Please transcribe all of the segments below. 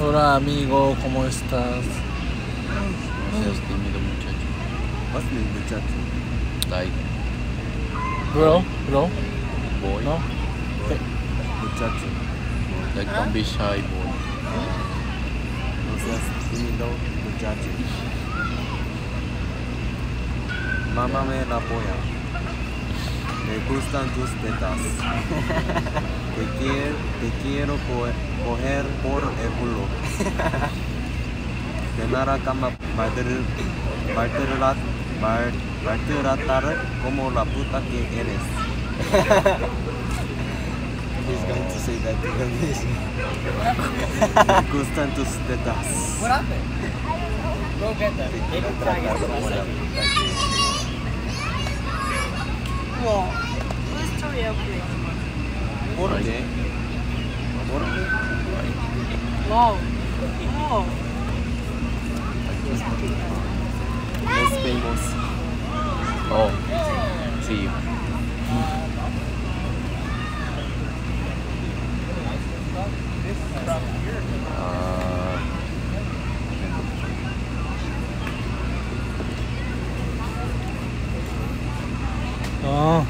Hola amigo, ¿cómo estás? No seas tímido, muchacho. What's the muchacho? Like, Bro? boy. No? Muchacho. Like, don't be shy, boy. No seas tímido, muchacho. Mamá me la apoya. Me gustan tus tetas. Te quiero coger por el culo. Tenara cama maltratar como la puta que eres. He's going to say that to them. Me gustan tus tetas. What happened? Go get them. They can tag it. Wow. What story of it? ¿Por qué? Wow. Wow. Es famous. Oh, see you. 아.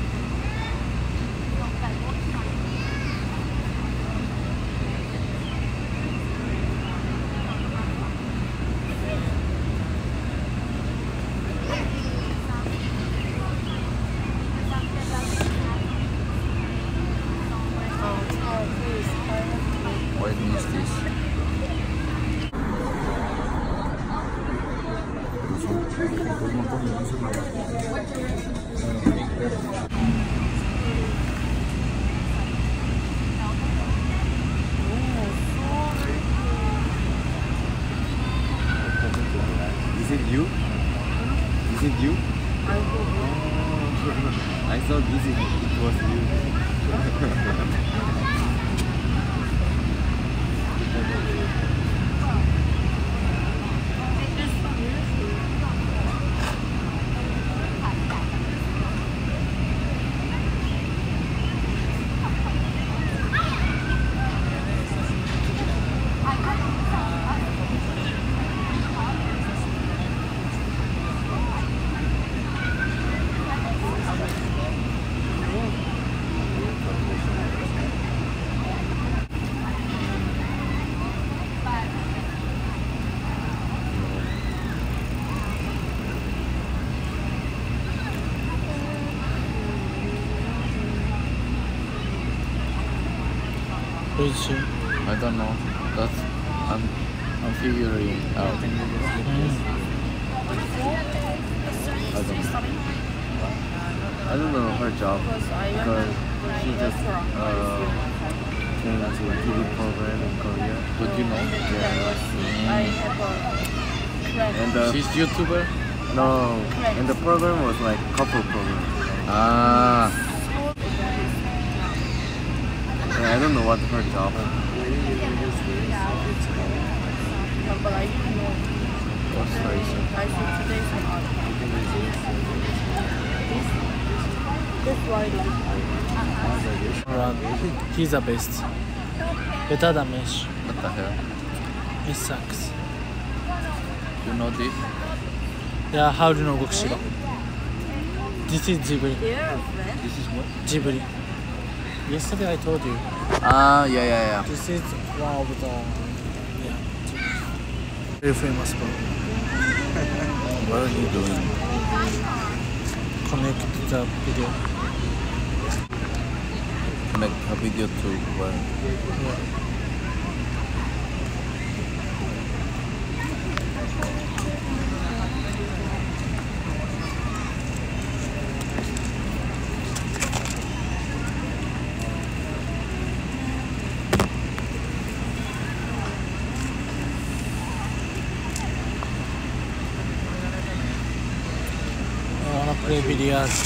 What is this? Is it you? Is it you? I thought it was you. 그렇지. I don't know. That's I'm figuring out. I don't know her job because she just came to a TV program in Korea. But you know, And she's YouTuber. no, and the program was like couple program. Ah, And I don't know what her job. But I didn't know. what's crazy? I see today's art. This Friday. Alright. He's the best. Better than Mesh. What the hell? It sucks. You know this? Yeah, how do you know Gokushiro? This is Ghibli. They're a friend. This is what? Ghibli. Yesterday I told you. Ah, yeah. This is one of the very famous one. What are you doing? Connect the video. Make a video to where? Yeah. I wanna play billiards.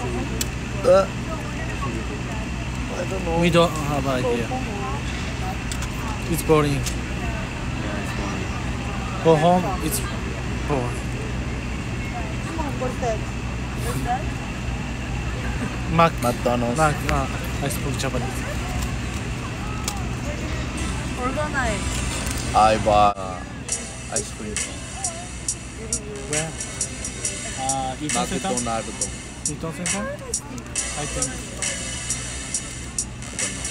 I don't know. We don't have idea. It's boring. Yeah, it's funny. Go home, it's boring. What's that? What's that? McDonald's. I spoke Japanese. Organize. I bought ice cream. Where? Eaton Center? McDonald's. Eaton Center? I think. I don't know.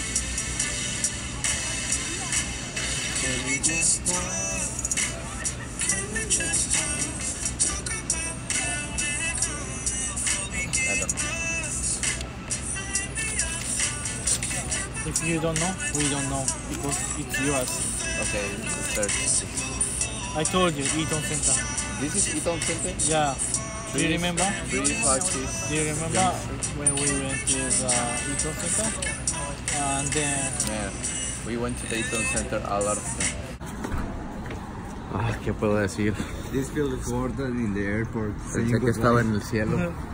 I don't know. If you don't know, we don't know because it's yours. Okay, search. I told you, Eaton Center. This is Eaton Center? Yeah. Do you remember? 356. Do you remember when we went to the Eaton Center? And then Man, we went to the Eaton Center a lot of times. ¿Qué puedo decir? This field is water in the airport. Pensé que estaba en el cielo.